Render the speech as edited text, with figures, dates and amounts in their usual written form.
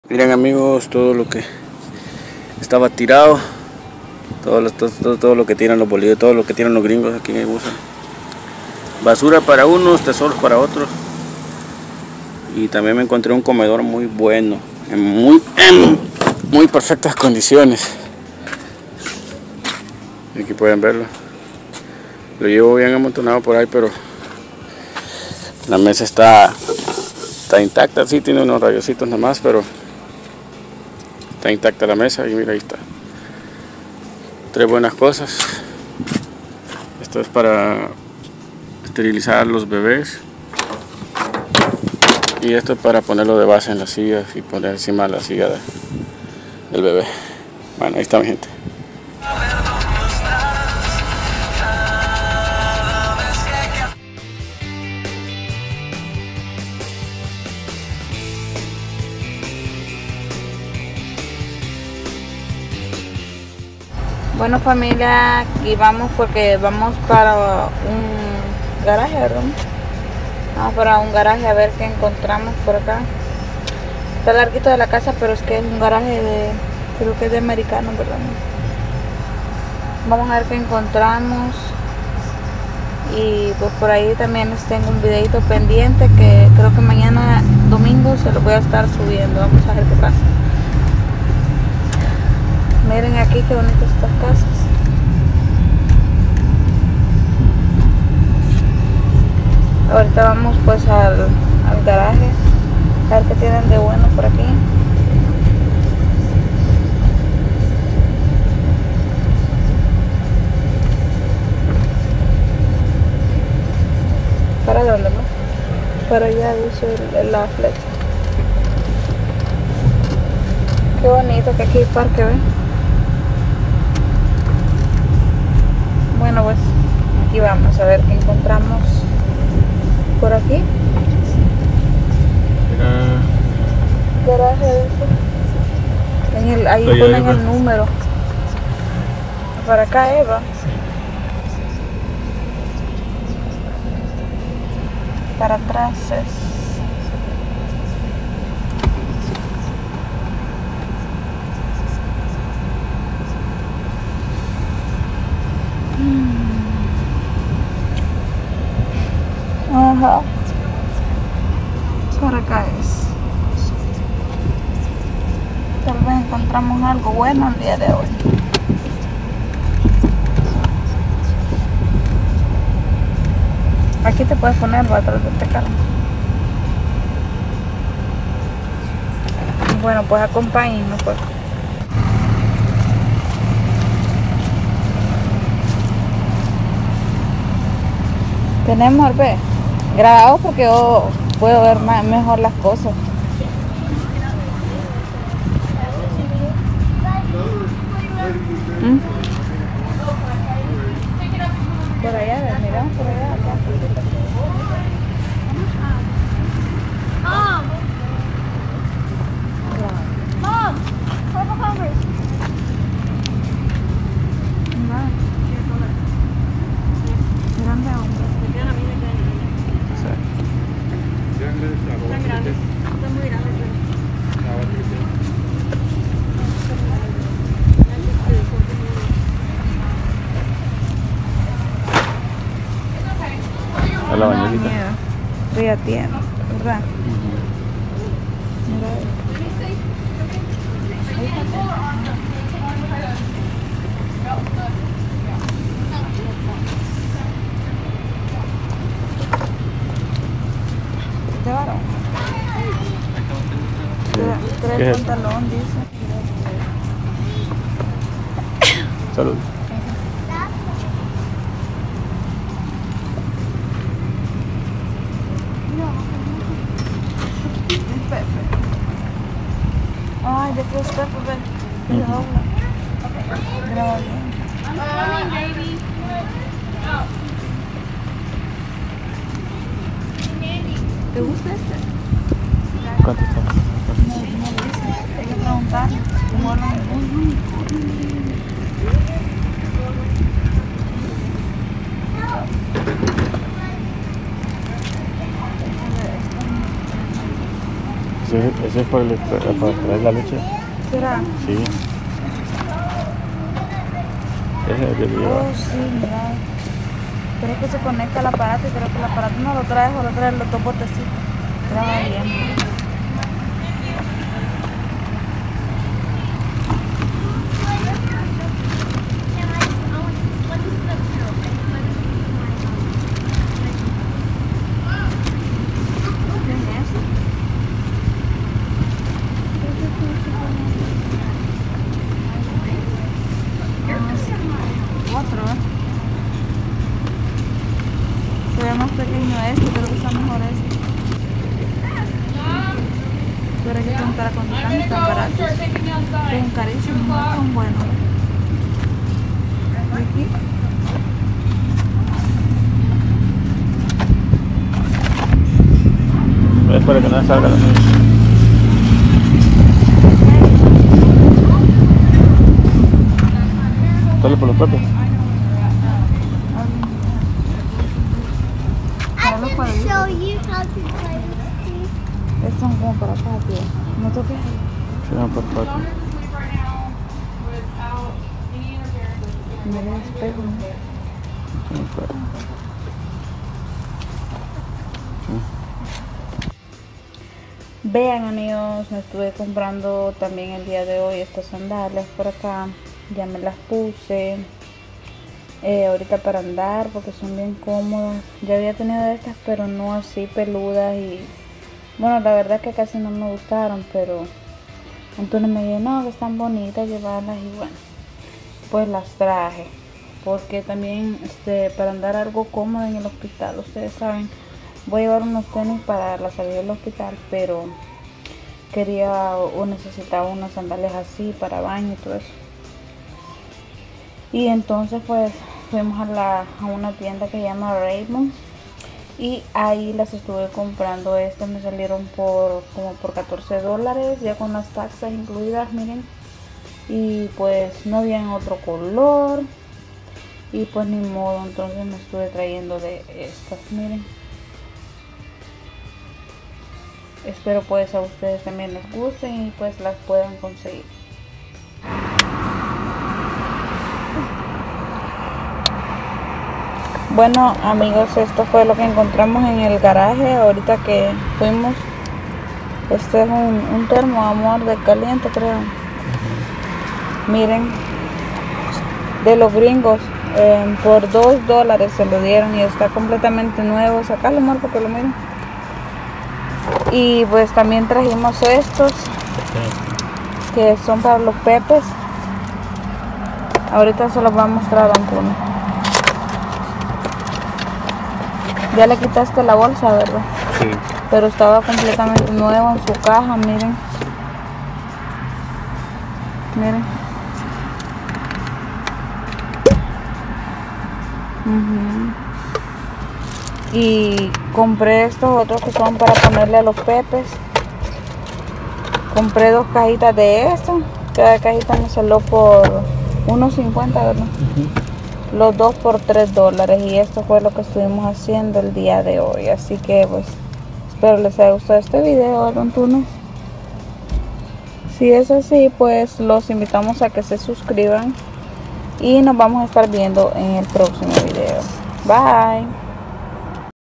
Miren amigos, todo lo que estaba tirado, todo lo que tiran los bolívares, todo lo que tiran los gringos aquí en USA. Basura para unos, tesoros para otros. Y también me encontré un comedor muy bueno, en muy perfectas condiciones. Aquí pueden verlo. Lo llevo bien amontonado por ahí, pero la mesa está intacta. Sí, tiene unos rayositos nada más, pero está intacta la mesa. Y mira, ahí está. Tres buenas cosas. Esto es para esterilizar los bebés. Y esto es para ponerlo de base en las sillas y poner encima de la silla del bebé. Bueno, ahí está mi gente. Bueno familia, aquí vamos porque vamos para un garaje, ¿verdad? Vamos para un garaje a ver qué encontramos por acá. Está larguito de la casa, pero es que es un garaje creo que es de americano, ¿verdad? Vamos a ver qué encontramos. Y pues por ahí también les tengo un videito pendiente que creo que mañana domingo se lo voy a estar subiendo. Vamos a ver qué pasa. Miren aquí qué bonitas estas casas. Ahorita vamos pues al garaje a ver qué tienen de bueno por aquí. ¿Para dónde más? Para allá dice la flecha. Qué bonito que aquí hay parque, ¿ven? Bueno, pues aquí vamos a ver qué encontramos por aquí. Garaje dice. Ahí ponen el número. Para acá, Eva. Para atrás es. Ajá. Por acá es. Tal vez encontramos algo bueno el día de hoy. Aquí te puedes poner atrás de este carro. Bueno, pues acompáñenme pues. Tenemos el B grabado porque yo puedo ver mejor las cosas. Por allá, miramos por allá. Mom, purple Converse. Grande hombre. Están grandes. Están muy grandes. A la bañerita. Ya tiene, ¿verdad? Mira. ¿Este varón? ¿Qué es Tres pantalón, dice. Salud. Ay, ¿de qué es Pepe? Ven. Graba bien. I'm coming, baby. ¿Te gusta este? ¿Cuánto está? No dice. Hay que preguntar. ¿Cómo hablan muy Ese es Ese es para traer la leche. ¿Será? Sí. Ese es el que lleva. Oh, sí, mira. Creo que se conecta al aparato y creo que el aparato no lo trae o lo trae los dos botecitos. Mira, bien. Otro, ¿eh? Se ve más pequeño este, creo que está mejor este. Pero hay que comprar con tan baratos. Son carísimos, no son buenos. Aquí. Es para que no salga la niña. Dale por los pepes. I can show you how to play with these. Estos son como para patio. No toques. Se van por patio. Mira el espejo. Vean, amigos, me estuve comprando también el día de hoy estas sandalias por acá. Ya me las puse ahorita para andar porque son bien cómodas. Ya había tenido de estas, pero no así peludas. Y bueno, la verdad es que casi no me gustaron, pero Antonio me dijo, no, que están bonitas llevarlas. Y bueno, pues las traje porque también para andar algo cómodo en el hospital. Ustedes saben, voy a llevar unos tenis para la salida del hospital, pero quería o necesitaba unas sandalias así para baño y todo eso. Y entonces pues fuimos a una tienda que se llama Raymond y ahí las estuve comprando. Estas me salieron como por $14, ya con las taxas incluidas, miren. Y pues no había en otro color y pues ni modo, entonces me estuve trayendo de estas, miren. Espero pues a ustedes también les gusten y pues las puedan conseguir. Bueno, amigos, esto fue lo que encontramos en el garaje ahorita que fuimos. Este es un termo, amor, de caliente, creo. Miren, de los gringos, por $2 se lo dieron y está completamente nuevo. Sacalo, amor, porque lo miren. Y pues también trajimos estos que son para los pepes. Ahorita se los voy a mostrar a Antonio. Ya le quitaste la bolsa, ¿verdad? Sí. Pero estaba completamente nuevo en su caja, miren. Miren. Y compré estos otros que son para ponerle a los pepes. Compré 2 cajitas de estos. Cada cajita me salió por $1.50, ¿verdad? Los dos por $3 y esto fue lo que estuvimos haciendo el día de hoy. Así que pues espero les haya gustado este video, Don Tuno. Si es así, pues los invitamos a que se suscriban y nos vamos a estar viendo en el próximo video. Bye.